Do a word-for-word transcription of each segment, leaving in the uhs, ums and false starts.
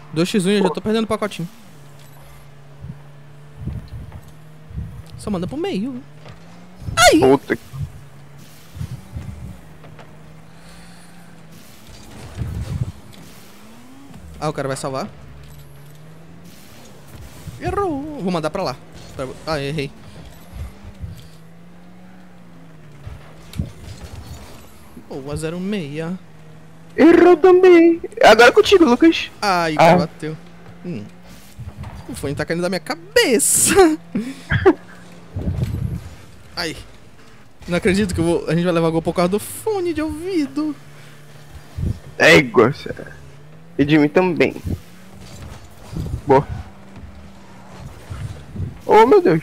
dois por um eu já tô perdendo o pacotinho. Só manda pro meio. Ai! Puta que... Ah, o cara vai salvar. Errou. Vou mandar pra lá. Ah, errei. Boa, zero seis. Errou também. Agora é contigo, Lucas. Ai, o Ah. cara bateu. Hum. O fone tá caindo da minha cabeça. Ai. Não acredito que eu vou... a gente vai levar gol por causa do fone de ouvido. Égua, sério. E de mim também. Boa. Oh, meu Deus.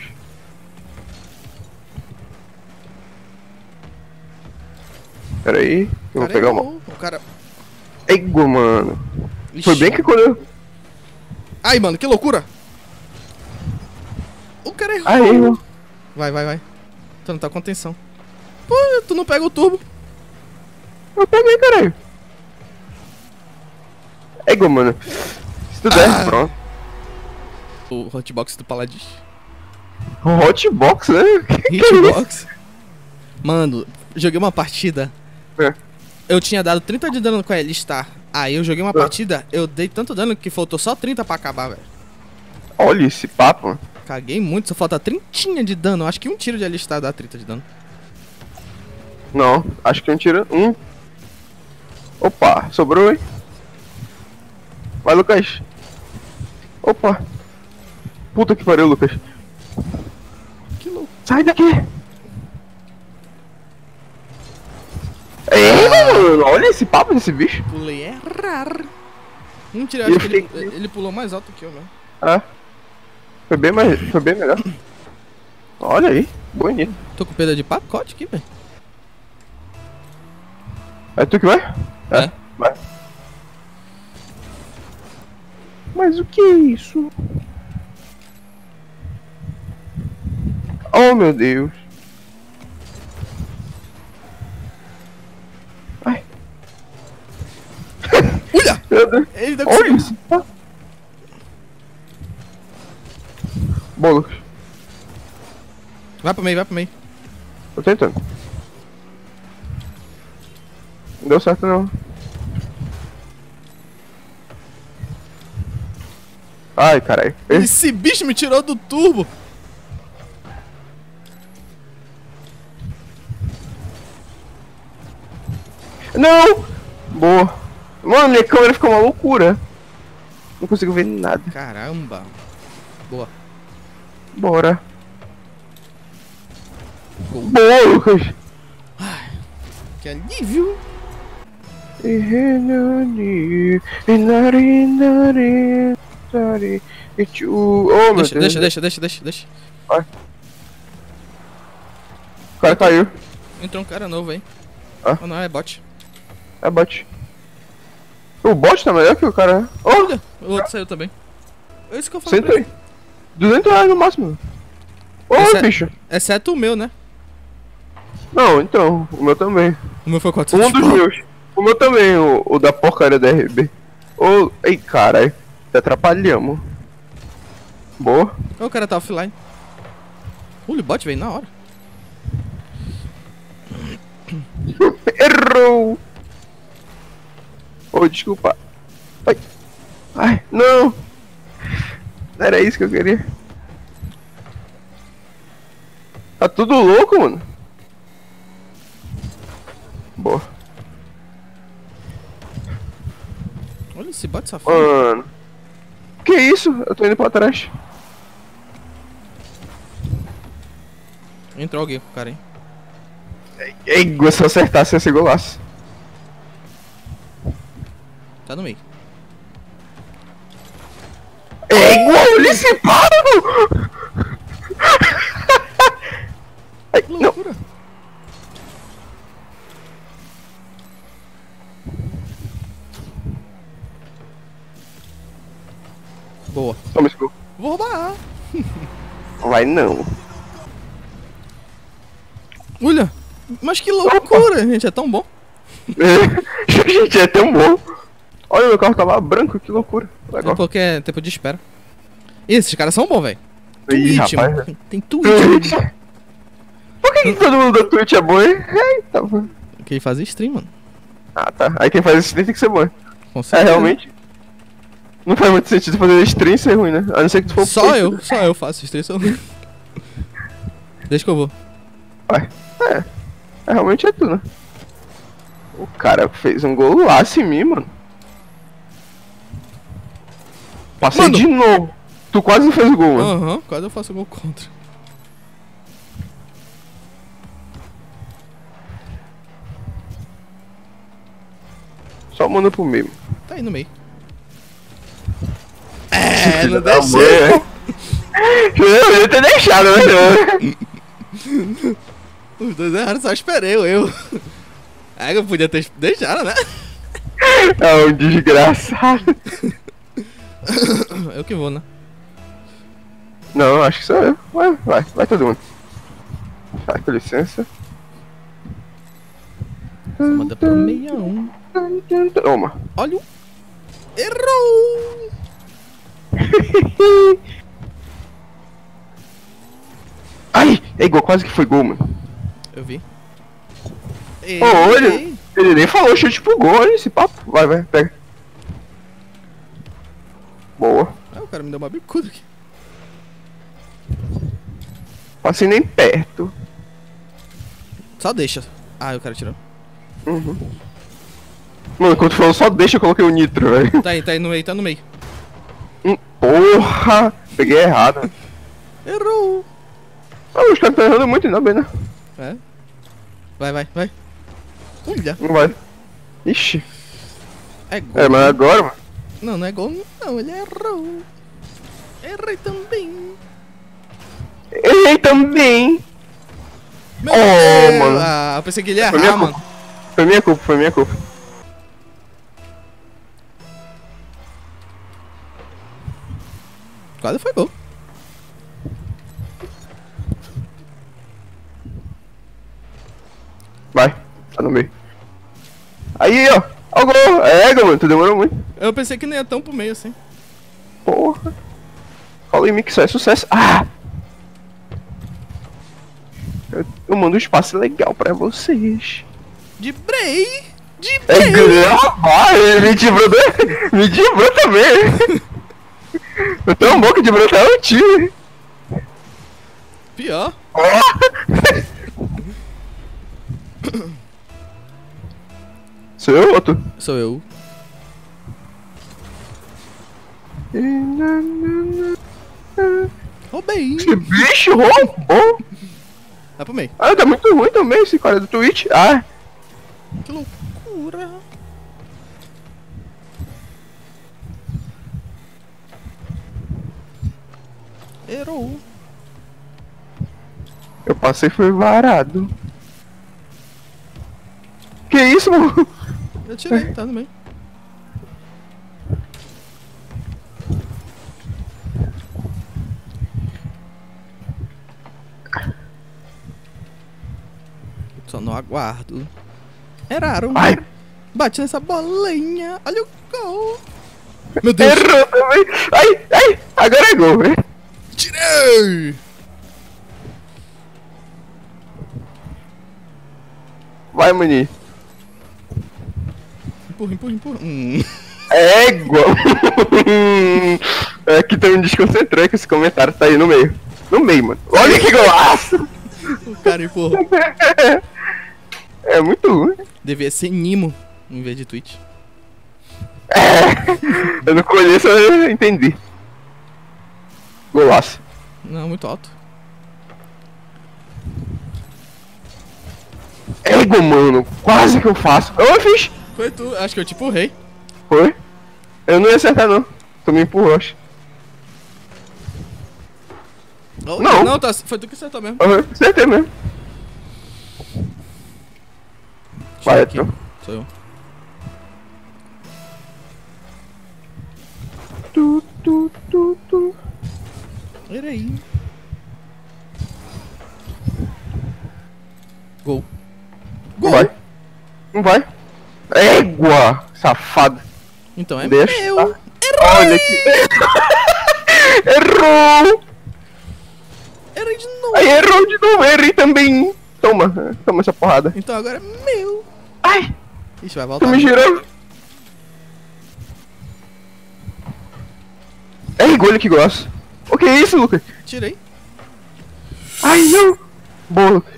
Pera aí, eu vou Cara, pegar uma. errou. O cara... Égua, mano. Ixi. Foi bem que quando eu... Ai, mano, que loucura. O cara errou. Aí, mano. Vai, vai, vai. Tu não tá com atenção. Pô, tu não pega o turbo. Eu peguei, caralho. Égua, mano. Se tu der, Ah. pronto. O hotbox do Paladin. Hotbox, né? Que que é isso? Hitbox. Mano, joguei uma partida. É. Eu tinha dado trinta de dano com a L-Star. Aí eu joguei uma É. partida, eu dei tanto dano que faltou só trinta pra acabar, velho. Olha esse papo, mano. Caguei muito, só falta trinta de dano. Acho que um tiro de L-Star dá trinta de dano. Não, acho que não tira um. Opa, sobrou, hein? Vai, Lucas. Opa. Puta que pariu, Lucas. Que louco. Sai daqui. É, mano, olha esse papo desse bicho. Pulei errar. Mentira, E acho eu que ele, fiquei- ele pulou mais alto que eu, mesmo. Ah. Foi bem mais. Foi bem melhor. Olha aí, bonito. Tô com perda de pacote aqui, velho. É tu que vai? É. Vai. Mas o que é isso? Oh, meu Deus. Ai. Olha! Meu Deus. Ele deu Olha que isso. Bolos. Vai pro meio, vai pro meio. Tô tentando. Não deu certo não. Ai, caralho. Esse bicho me tirou do turbo. Não! Boa. Mano, minha câmera ficou uma loucura. Não consigo ver nada. Caramba. Boa. Bora. Gol. Boa, Lucas. Que alívio. Oh, meu Deixa, Deus. deixa, deixa, deixa, deixa, deixa. O cara caiu. Entrou um cara novo aí. Ah? Oh, não, é bot. É bot. O bot tá melhor que o cara. Oh, Olha, o outro saiu também. É isso que eu falei pra senta aí. duzentos reais no máximo. Ô, Esse é- bicho. Exceto o meu, né? Não, então, o meu também. O meu foi quatrocentos Um dos pau. meus. O meu também, o, o da porcaria da R B. Ô, ei, caralho. Te atrapalhamos. Boa. O cara tá offline. Olha, o bot veio na hora. Errou! Oh, desculpa. Ai. Ai, não! Não era isso que eu queria. Tá tudo louco, mano. Boa. Olha esse bot safado. Mano. Que isso? Eu tô indo pra trás. Entrou alguém com o cara, hein? Ei, se eu acertasse esse golaço. Tá no meio. É igual esse paro! Ai, Que não. loucura. Boa. Toma esse gol. Vou roubar. Vai não. Olha. Mas que loucura, gente. É tão bom. Gente, é tão bom. Olha, meu carro tava branco, que loucura. É Legal. porque é tempo de espera. Ih, esses caras são bons, velho. Ih, Twitch, rapaz. mano. Tem Twitch. mano. Por que, que todo mundo da Twitch é bom, hein? Eita, mano. Quem faz stream, mano. Ah, tá. Aí quem faz stream tem que ser bom. Com É, certeza. realmente. Não faz muito sentido fazer stream e ser ruim, né? A não ser que tu for... Só eu, só eu faço stream. Só... Deixa que eu vou. Vai. É. É, realmente é tu, né? O cara fez um golaço em mim, mano. Passei Mano. de novo. Tu quase não fez o gol, mano. Aham, quase eu faço gol contra. Só manda pro meio. Tá aí no meio. É, não Tá deixei. bom, né? Eu ia ter deixado, né? Os dois erraram, só esperei eu. eu. É que eu podia ter deixado, né? É um desgraçado. Eu que vou, né? Não, acho que sou eu. Vai, vai, vai todo mundo. Vai, com licença. Manda pro meião. Toma. Olha o... Errou! Ai, é igual, quase que foi gol, mano. Eu vi. Ô, olha, ele nem falou chute pro gol, olha esse papo. Vai, vai, pega. Boa. Ah, o cara me deu uma bicuda aqui. Passei nem perto. Só deixa. Ah, o cara tirou. Uhum. Mano, quando tu falou só deixa, eu coloquei o nitro, velho. Tá aí, tá aí no meio, tá no meio. Hum, Porra! Peguei errado. Errou! Ah, os caras estão errando muito, ainda bem, né? É. Vai, vai, vai. Olha. Não vai. Ixi. É gol. É, mas agora, mano. Não, não é gol, não. Ele errou. Errei também. Errei também. Meu Oh, Deus. mano. Ah, eu pensei que ele ia Foi minha errar, mano. culpa. Foi minha culpa, foi minha culpa. Quase foi gol. Vai, tá no meio. Aí, ó. Ó o gol. É, mano, tu demorou muito. Eu pensei que nem ia tão pro meio assim. Porra. Fala em mim que isso é sucesso. Ah! Eu, eu mando um espaço legal pra vocês. De Bray! De É Bray! grave, me dibrou, me dibrou também. Eu tenho um boca de brotar o time. Pior. Sou eu ou outro? Sou eu. Roubei. Esse bicho roubou. Vai pro meio. Ah, tá muito ruim também esse cara do Twitch. Ah, Que loucura. Errou. eu passei e fui varado. Que isso, mano? Eu tirei, tá no meio. Só não aguardo. Erraram. Ai, Bate nessa bolinha. Olha o gol. Meu Deus. errou também. Ai, ai, agora é gol, velho. Tirei. Vai, Mani. Empurra, empurra, empurra. Hum. Égua. É que tu me desconcentrou com esse comentário. Tá aí no meio. No meio, mano. Olha que golaço. O cara empurrou. É muito ruim. Devia ser Nimo em vez de Twitch. Eu não conheço, eu entendi. Golaço. Não, muito alto. Égua, mano. Quase que eu faço. Eu fiz. Foi tu, acho que eu te empurrei. Foi? Eu não ia acertar, não. Tu me empurrou, acho. Oh, Não. Não, tá, foi tu que acertou mesmo. Uhum, acertei mesmo. Vai, aqui. tu. Sou eu. Tu, tu, tu, tu. Peraí. Gol. Não Gol. vai. Não vai. Égua, safado. Então é Deixa, meu. tá? Olha aqui. Errou! Errei de novo. Aí errou de novo, errei também. Toma, toma essa porrada. Então agora é meu. Ai, Ixi, vai tu voltar. me girou. É engolho que gosta. O que é isso, Lucas? Tirei. Ai, não. Boa, Lucas.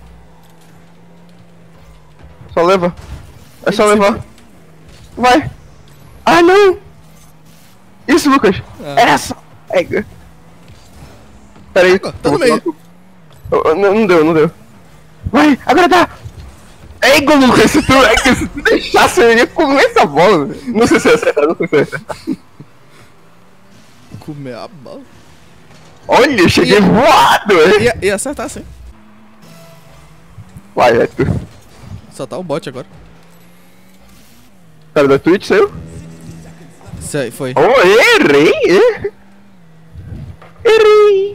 Só leva. É só Ele levar. Vai. Ah, não. Isso, Lucas. Ah. Essa. Pega. Pera aí. Água, tá eu no vou meio. tomar- Oh, oh, não, não deu, não deu. Vai, agora dá. Ego, Lucas, se tu, é que se tu deixasse eu ia comer essa bola. velho. Não sei se acerta, não sei se acerta. Comer a bola. Olha, eu cheguei Ia- voado, hein? Ia, ia acertar sim. Vai, é tu. Só tá o bot agora. Cara da Twitch, saiu? Isso aí, foi. Oh, errei! eh? Errei!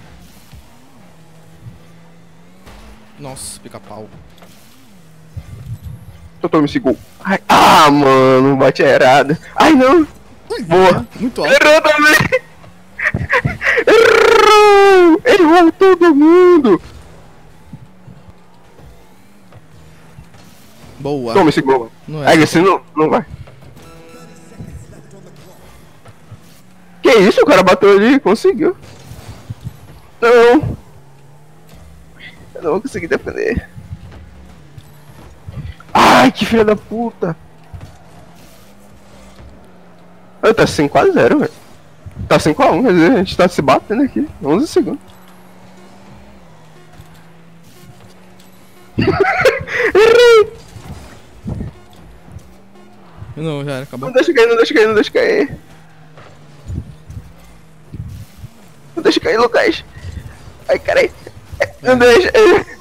Nossa, pica-pau. Eu tomo esse gol. Ai, ah, mano, bate errado. Ai, não! Boa! Muito alto. Errou também! Errou! Errou todo mundo! Boa. Toma esse gol. Não Ai, é. assim não, não vai. Que isso? O cara bateu ali e conseguiu. Não! Eu não vou conseguir defender. Ai, que filha da puta! Ah, tá cinco a zero, velho. Tá cinco a um, quer dizer, a gente tá se batendo aqui. onze segundos. Errei! Não, já era, acabou. Não deixa cair, não deixa cair, não deixa cair. Não deixa cair, Lucas. Ai, carai. Não deixa.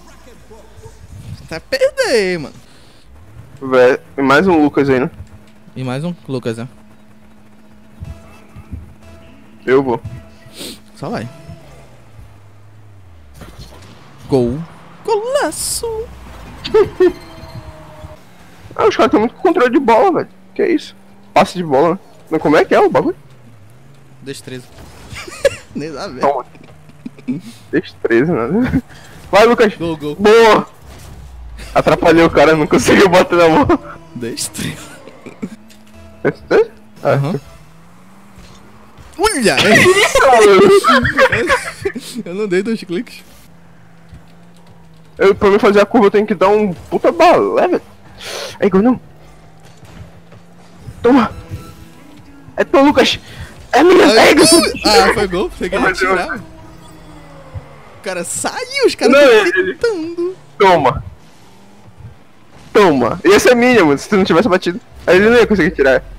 Tá perder, mano. Véi, mais um Lucas aí, né? E mais um Lucas, né? Eu vou. Só vai. Gol. Golaço. Ah, os caras tão muito com controle de bola, velho. Que é isso? Passe de bola, né? Mas como é que é o bagulho? Destreza. Nem dá a ver. Toma. Destreza, né? Vai, Lucas. Gol, gol. Boa! Atrapalhei o cara, não conseguiu bater na mão. Destreza. Destreza? Ah. Aham. Olha! Eu não dei dois cliques. Eu, pra mim fazer a curva eu tenho que dar um puta balé, velho. Aí, gol não. Toma. É teu, Lucas. É minha. É, gol. Ah, foi gol? Você queria Mas eu- tirar. O cara saiu, os caras Não, estão ele- gritando. Toma. Toma. E essa é minha, mano. Se tu não tivesse batido. Aí ele não ia conseguir tirar.